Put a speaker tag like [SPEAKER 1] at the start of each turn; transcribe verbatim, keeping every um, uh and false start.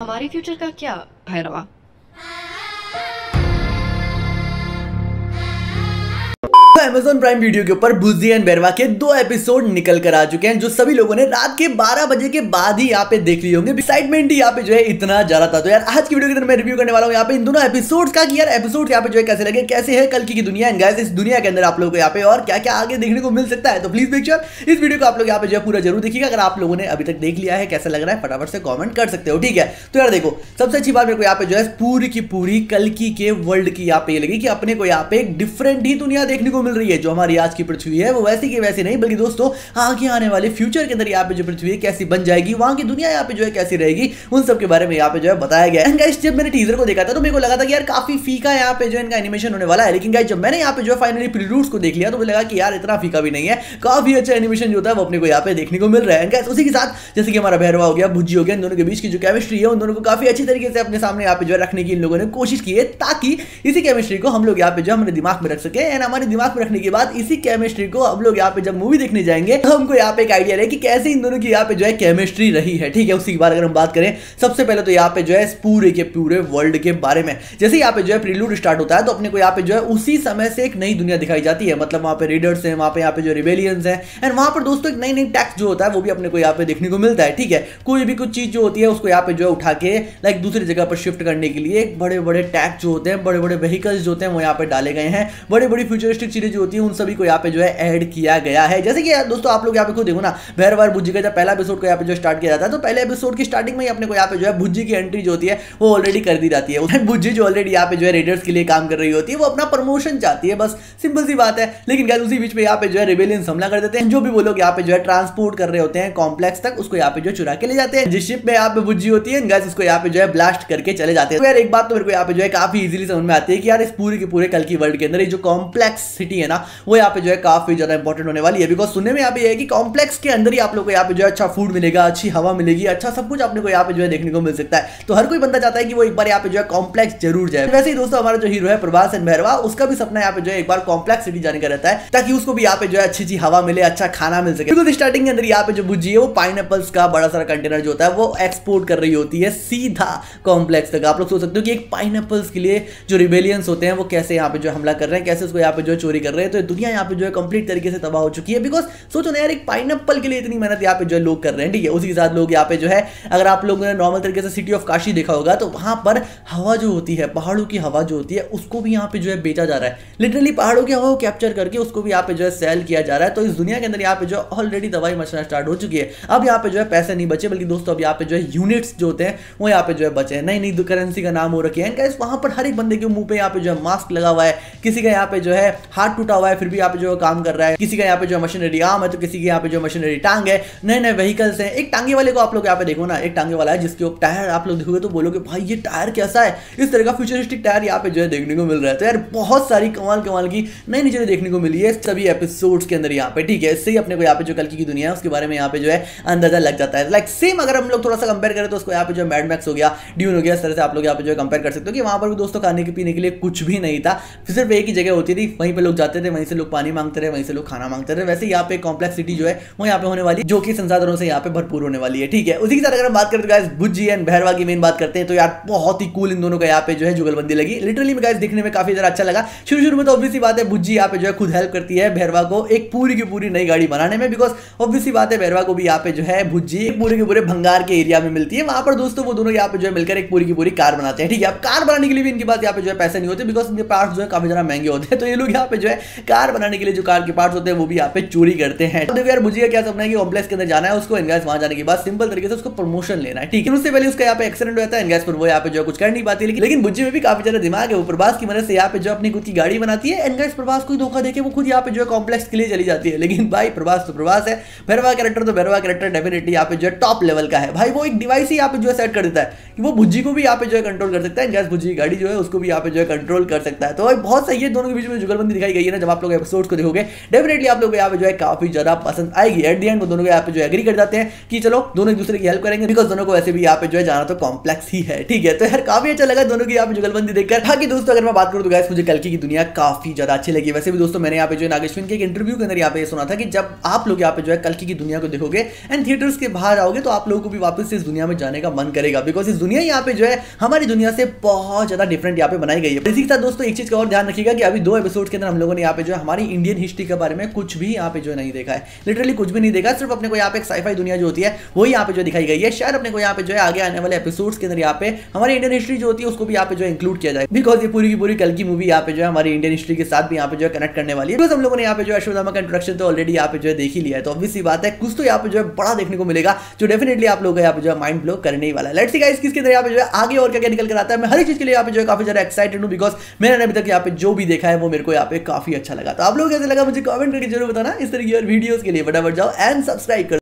[SPEAKER 1] हमारे फ्यूचर का क्या भैरवा?
[SPEAKER 2] अमेज़न प्राइम वीडियो के ऊपर भुज्जी एंड भैरवा के दो एपिसोड निकल कर आ चुके हैं, जो सभी लोगों ने रात के बारह बजे के बाद ही यहाँ पे देख लिए होंगे। एक्साइटमेंट ही यहाँ पे जो है इतना ज्यादा था। तो यार आज की वीडियो के अंदर मैं रिव्यू करने वाला हूँ यहाँ पे इन दोनों एपिसोड्स का कि यार एपिसोड यहाँ पे जो है कैसे लगे, कैसे है कल की दुनिया एंड गाइस इस दुनिया के अंदर आप लोगों को यहाँ पे और क्या क्या आगे देखने को मिल सकता है। तो प्लीज मेक श्योर इस वीडियो को आप लोग यहाँ पे जो है पूरा जरूर देखिएगा। अगर आप लोगों ने अभी तक देख लिया है, कैसा लग रहा है, फटाफट से कॉमेंट कर सकते हो, ठीक है। तो यार देखो, सबसे अच्छी बात मेरे को यहाँ पे जो है पूरी की पूरी कल्कि के वर्ल्ड की यहाँ पे ये लगी कि अपने को यहाँ पे एक डिफरेंट ही दुनिया देखने को मिल रही है। जो हमारी आज की पृथ्वी है वो वैसी की वैसी नहीं, बल्कि दोस्तों आगे आने वाले फ्यूचर के अंदर यहाँ पे जो पृथ्वी कैसी बन जाएगी, वहां की दुनिया यहाँ पे जो है कैसी रहेगी, उन सब के बारे में यहाँ पे जो है बताया गया है। गाइस जब मैंने टीजर को देखा था तो मेरे को लगा था कि यार काफी फीका यहाँ पे जो इनका एनिमेशन होने वाला है, लेकिन गाइस जब मैंने यहाँ पे जो है फाइनली प्रीलूड्स को देख लिया तो मुझे लगा कि यार इतना फीका भी नहीं है, काफी अच्छा एनिमेशन जो होता है वो अपने को यहाँ पे देखने को मिल रहा है। गाइस उसी के साथ जैसे कि हमारा भैरवा हो गया, भुज्जी हो गया, इन दोनों के बीच की जो केमिस्ट्री है उन दोनों को काफी अच्छी तरीके से अपने सामने यहाँ पे जो है रखने की इन लोगों ने कोशिश की है, ताकि इसी केमिस्ट्री को हम लोग यहाँ पे जो हमारे दिमाग में रख सके एंड हमारे दिमाग में रखने के बाद इसी केमिस्ट्री को हम लोग यहाँ पे जब मूवी देखने जाएंगे तो हमको यहाँ पे एक आइडिया रहे कि कैसे इन दोनों की यहाँ पे जो है केमिस्ट्री रही है, ठीक है। उसी के बाद अगर हम बात करें सबसे पहले तो यहाँ पे जो है पूरे के पूरे वर्ल्ड के बारे में, जैसे यहाँ पे जो है प्रीलूड स्टार्ट होता है तो अपने को यहाँ पे जो है उसी समय से एक नई दुनिया दिखाई जाती है। मतलब वहाँ पे रेडर्स हैं, वहाँ पे यहाँ पे जो रिबेलियंस हैं एंड वहाँ पर दोस्तों एक नई नई टैक्स जो होता है वो भी अपने को यहाँ पे देखने को मिलता है, ठीक है। कोई भी कुछ चीज जो होती है उसको यहाँ पे जो है उठा के लाइक दूसरी जगह पर शिफ्ट करने के लिए बड़े बड़े टैक्स जो होते हैं, बड़े बड़े व्हीकल्स जो होते हैं वो यहाँ पे डाले गए हैं, बड़ी बड़ी फ्यूचरिस्टिक चीजें जो होती है उन सभी को यहाँ पे जो है ऐड किया गया है। जैसे कि दोस्तों आप लोग यहाँ पे खुद देखो ना, भैरवा और भुज्जी का जब पहला एपिसोड को यहाँ पे जो स्टार्ट किया जाता है तो पहले एपिसोड की स्टार्टिंग में ही अपने को यहाँ पे जो है भुज्जी की एंट्री जो होती है वो ऑलरेडी कर दी जाती है। भुज्जी जो ऑलरेडी यहाँ पे जो है रेडर्स के लिए काम कर रही होती है, वो अपना प्रमोशन चाहती है, बस सिंपल सी बात है। लेकिन गाइस उसी बीच में यहाँ पे जो है रिबेलियंस हमला कर देते हैं, जो भी वो लोग यहाँ पे जो है ट्रांसपोर्ट कर रहे होते हैं कॉम्प्लेक्स तक, उसको यहाँ पे जो चुरा के ले जाते हैं। जिस शिप में यहाँ पे भुज्जी होती है गाइस उसको यहाँ पे जो है ब्लास्ट करके चले जाते हैं। तो यार एक बात तो मेरे को यहाँ पे जो है काफी इजीली समझ में आती है कि यार इस पूरे के पूरे कल की वर्ल्ड के अंदर जो कॉम्प्लेक्स सिटी है ना वो यहाँ पे जो है काफी ज्यादा इंपॉर्टेंट होने वाली है। बिकॉज सुनने में यहाँ पे है कि कॉम्प्लेक्स के अंदर ही आप लोग को यहाँ पे जो है अच्छा फूड मिलेगा, अच्छी हवा मिलेगी, अच्छा सब कुछ आपने को यहाँ पे जो है देखने को मिल सकता है। तो हर कोई बंदा चाहता है कि वो एक बार यहाँ पे जो है कॉम्प्लेक्स जरूर जाए। वैसे ही दोस्तों हमारा जो हीरो है प्रभास एंड भैरवा, उसका भी सपना यहाँ पे जो है एक बार कॉम्प्लेक्स सिटी जाने का रहता है, ताकि उसको भी यहाँ पे जो है अच्छी अच्छी हवा मिले, अच्छा खाना मिल सके। बिकॉज स्टार्टिंग के अंदर यहाँ पे जो भुज्जी है वो पाइनएप्पल्स का बड़ा सारा कंटेनर जो होता है वो एक्सपोर्ट कर रही होती है सीधा कॉम्प्लेक्स तक। आप लोग सोच सकते हो कि एक पाइनएप्पल्स के लिए जो रिबेलियंस होते हैं वो कैसे यहाँ पे जो हमला कर रहे हैं, कैसे उसको यहाँ पे जो चोरी कर रहे हैं। तो दुनिया यहाँ पे जो है कंप्लीट तरीके से तबाह हो चुकी है। बिकॉज सोचो ना यार, एक पाइनएप्पल के लिए इतनी मेहनत यहाँ पे जो लोग कर रहे हैं, ठीक है। उसी के साथ लोग यहाँ पे जो है, अगर आप लोगों ने नॉर्मल तरीके से सिटी ऑफ काशी देखा होगा तो वहां पर हवा जो होती है, पहाड़ों की हवा जो होती है, उसको भी यहाँ पे जो है बेचा जा रहा है। लिटरली पहाड़ों की हवा को कैप्चर करके उसको भी यहाँ पे जो है सेल किया जा रहा है। तो इस दुनिया के अंदर यहाँ पे जो ऑलरेडी दवाई मचना स्टार्ट हो चुकी है। अब यहाँ पे जो है पैसे नहीं बचे, बल्कि दोस्तों अब यहाँ पे जो है यूनिट्स जो होते हैं वो यहाँ पे जो है बचे हैं, नई नई करेंसी का नाम हो रखी है। गाइस वहां पर हर एक बंदे के मुंह पे यहाँ पे जो है मास्क लगा हुआ है, किसी का यहाँ पे जो है हाथ टूटा हुआ है फिर भी यहाँ पे जो है काम कर रहा है, किसी का यहाँ पे जो मशीनरी आर्म है तो किसी के यहाँ पे जो मशीनरी टांग है, नए नए व्हीकल्स हैं। एक टांगे वाले को आप लोग यहाँ पे देखो ना, एक टांगे वाला है जिसके टायर आप लोग देखोगे तो बोलोगे भाई ये टायर कैसा है, इस तरह का फ्यूचरिस्टिक टायर यहाँ पे जो है देखने को मिल रहा है। तो यार बहुत सारी कमाल कमाल की नई नई चीजें देखने को मिली है सभी एपिसोड्स के अंदर यहाँ पे, ठीक है। इससे ही अपने को यहाँ पे जो कल की दुनिया है उसके बारे में यहाँ पे जो है अंदाजा लग जाता है। लाइक सेम अगर हम लोग थोड़ा सा कंपेयर करें तो उसको यहाँ पे जो मैड मैक्स हो गया, ड्यून हो गया, इस तरह से आप लोग यहाँ पे जो है कंपेयर कर सकते हो कि वहां पर भी दोस्तों खाने के पीने के लिए कुछ भी नहीं था, सिर्फ एक ही जगह होती थी, वहीं पे लोग जाते थे, वहीं से लोग पानी मांगते रहे, वहीं से लोग खाना मांगते रहे। वैसे यहाँ पे कॉम्प्लेक्स सिटी जो है वो यहाँ पे होने वाली, जो कि संसाधनों से यहाँ पे भरपूर होने वाली है, ठीक है। उसी के साथ अगर हम बात करें तो गाइस भुज्जी एंड भैरवा की मेन बात करते हैं तो यार बहुत ही कूल इन दोनों का यहाँ पे जो है जुगलबंदी लगी। लिटरली में गाइस दिखने में काफी ज्यादा अच्छा लगा। शुरू शुरू में तो ऑब्वियसली बात है भुज्जी यहाँ पे जो है खुद हेल्प करती है भैरवा को एक पूरी की पूरी नई गाड़ी बनाने में, बिकॉज ऑब्वियसली बात है भैरवा को भी यहाँ पे जो है भुज्जी पूरे के पूरे भंगार के एरिया में मिलती है। वहां पर दोस्तों वो दोनों यहाँ पे जो है मिलकर एक पूरी की पूरी कार बनाते हैं, ठीक है। अब कार बनाने के लिए भी इनके पास यहाँ पे जो है पैसे नहीं होते, बिकॉज इनके पार्ट्स जो है काफी ज्यादा महंगे होते हैं। तो ये लोग यहाँ पे जो है कार बनाने के लिए जो कार के पार्ट्स होते हैं वो भी यहाँ पे चोरी करते हैं। तो देखो यार भुज्जी का क्या सपना है कि कॉम्प्लेक्स के अंदर जाना है उसको, एंड वहां जाने के बाद सिंपल तरीके से उसको प्रमोशन लेना है, ठीक है। उससे पहले उसका यहाँ पे एक्सीडेंट होता है एंड पर वो यहाँ पे जो कुछ कर नहीं पाती, लेकिन भुज्जी में भी काफी ज्यादा दिमाग है। वो प्रभास की मदद से यहाँ पे जो अपनी खुद की गाड़ी बनाती है एंड प्रभास को धोखा देके वो खुद यहाँ पे जो है कॉम्प्लेक्स के लिए चली जाती है। लेकिन भाई प्रभास तो प्रभास है, भैरवा कैरेक्टर तो भैरवा कैरेक्टर डेफिनेटली यहाँ पे जो है टॉप लेवल का है भाई। वो एक डिवाइस ही यहाँ पे जो है सेट कर देता है कि वो भुज्जी को भी यहाँ पे जो है कंट्रोल कर सकता है, गैस भुज्जी की गाड़ी जो है उसको भी यहाँ पे जो है कंट्रोल कर सकता है। तो भाई बहुत सही है, दोनों के बीच में जुगलबंदी दिखाई गई है ना, जब आप लोग एपिसोड को देखोगे डेफिनेटली आप लोग यहाँ पे जो है काफी ज्यादा पसंद आएगी। एट द एंड वो दोनों यहाँ पे जो एग्री कर जाते हैं कि चलो दोनों एक दूसरे की हेल्प करेंगे, बिकॉज दोनों को वैसे भी यहाँ पे जो है जाना तो कॉम्प्लेक्स ही है। ठीक है, तो यार काफी अच्छा लगा दोनों की यहाँ पे जुगलबंदी देखकर। बाकी दोस्तों अगर मैं बात करूं तो गाइस मुझे कल्कि की दुनिया काफी ज्यादा अच्छी लगी। वैसे भी दोस्तों मैंने यहाँ पे जो है नागेश्विन के एक इंटरव्यू के अंदर यहाँ पे सुना था कि जब आप लोग यहाँ पे जो है कल्कि की दुनिया को देखोगे एंड थिएटर्स के बाहर आओगे तो आप लोगों को भी वापस से इस दुनिया में जाने का मन करेगा, बिकॉज इस दुनिया यहाँ पे जो है हमारी दुनिया से बहुत ज्यादा डिफरेंट यहाँ पे बनाई गई है। इसी के साथ दोस्तों एक चीज का और ध्यान रखिएगा कि अभी दो एपिसोड के अंदर हम लोगों ने यहाँ पे जो है हमारी इंडियन हिस्ट्री के बारे में कुछ भी यहाँ पे जो नहीं देखा है, लिटरली कुछ भी नहीं देखा। सिर्फ अपने को यहाँ पे एक साईफाई दुनिया जो होती है वही यहाँ पे जो दिखाई गई है। शायद अपने को यहाँ पे जो है आगे आने वाले एपिसोड्स के अंदर यहाँ पे हमारी इंडियन हिस्ट्री जो होती है उसको भी यहाँ पे जो है इंक्लूड किया जाए, बिकॉज ये पूरी की पूरी कल की मूवी यहाँ पे जो है हमारी इंडियन हिस्ट्री के साथ भी यहाँ पे जो है कनेक्ट करने वाली है। बिकॉज हम लोगों ने यहाँ पे जो है अश्वत्थामा का इंट्रोडक्शन तो ऑलरेडी यहाँ पे जो है देख ही लिया है, तो ऑब्वियस सी बात है कुछ तो यहाँ पे जो है बड़ा देखने को मिलेगा जो डेफिनेटली आप लोगों को यहाँ पे जो है माइंड ब्लो करने ही वाला है। लेट्स सी गाइस किसके अंदर यहाँ पे जो है आगे और क्या क्या निकल कर आता है। मैं हर चीज के लिए यहाँ पे जो है काफी ज्यादा एक्साइटेड हूँ, बिकॉज मैंने अभी तक यहाँ पे जो भी देखा है वो मेरे को यहाँ पे काफी अच्छा लगा। तो आप लोग कैसे लगा मुझे कमेंट करके जरूर बताना। इस तरह की और वीडियोस के लिए फटाफट जाओ एंड सब्सक्राइब कर